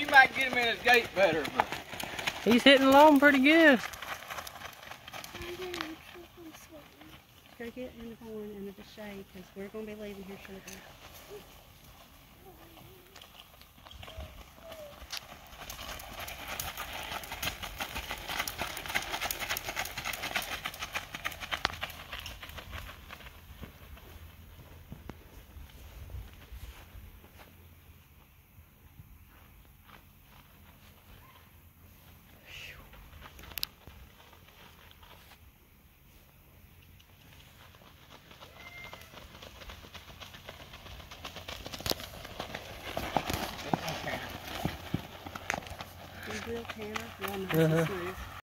you might get him in his gait better. But... He's hitting along pretty good. Go get in the barn under the shade because we're going to be leaving here shortly. Tanner. Well, no, smooth.